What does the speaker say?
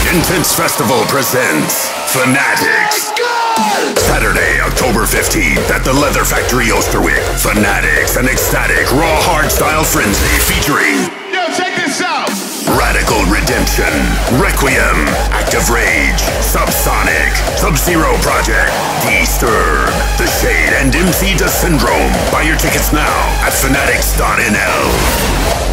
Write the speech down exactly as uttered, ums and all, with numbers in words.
Intense Festival presents Fanatics. Saturday, October fifteenth at the Leather Factory Oosterwijk. Fanatics, an ecstatic, raw hardstyle frenzy featuring... Yo, check this out! Radical Redemption, Requiem, Active Rage, Subsonic, Sub-Zero Project, Disturb, The Shade, and M C The Syndrome. Buy your tickets now at fanatics dot n l.